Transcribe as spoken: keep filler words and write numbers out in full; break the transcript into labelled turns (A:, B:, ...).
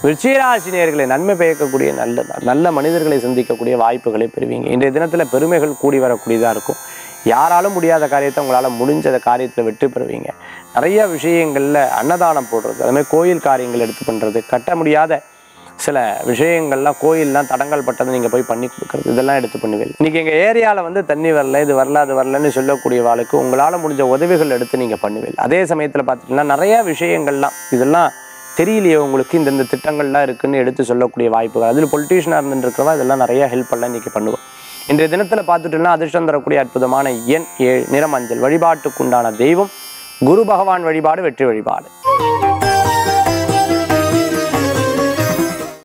A: விருச்சிக நேயர்களை நன்மை பயக்கக்கூடிய நல்ல நல்ல மனிதர்களை சந்திக்கக்கூடிய வாய்ப்புகளை பெறுவீங்க. இன்றைய தினத்தில் பெருமைகள் கூடி வரக்கூடியதாக இருக்கும். யாராலும் முடியாத காரியத்தை உங்களால் முடிஞ்ச காரியத்தில் வெற்றி பெறுவீங்க. நிறைய விஷயங்களில் அன்னதானம் போடுறது, அதுமாதிரி கோயில் காரியங்கள் எடுத்து பண்ணுறது, கட்ட முடியாத சில விஷயங்கள்லாம் கோயிலெலாம் தடங்கள் பட்டதை நீங்கள் போய் பண்ணி கொடுக்குறது, இதெல்லாம் எடுத்து பண்ணுவீங்க. இன்றைக்கி எங்கள் ஏரியாவில் வந்து தண்ணி வரல, இது வரல, அது வரலன்னு சொல்லக்கூடிய வாழ்க்கை உங்களால் முடிஞ்ச உதவிகள் எடுத்து நீங்கள் பண்ணுவீங்க. அதே சமயத்தில் பார்த்துட்டிங்கன்னா நிறையா விஷயங்கள்லாம் இதெல்லாம் தெரியலையே உங்களுக்கு, இந்தந்த திட்டங்கள்லாம் இருக்குதுன்னு எடுத்து சொல்லக்கூடிய வாய்ப்புகள், அதில் பொலிட்டீஷியனாக இருந்துருக்கிறவா இதெல்லாம் நிறையா ஹெல்ப் பண்ணலாம் இன்றைக்கி பண்ணுவோம். இன்றைய தினத்தில் பார்த்துட்டோம்னா அதிர்ஷ்டம் தரக்கூடிய அற்புதமான எண் ஏழு, நிறம் மஞ்சள். வழிபாட்டுக்குண்டான தெய்வம் குரு பகவான் வழிபாடு வெற்றி வழிபாடு.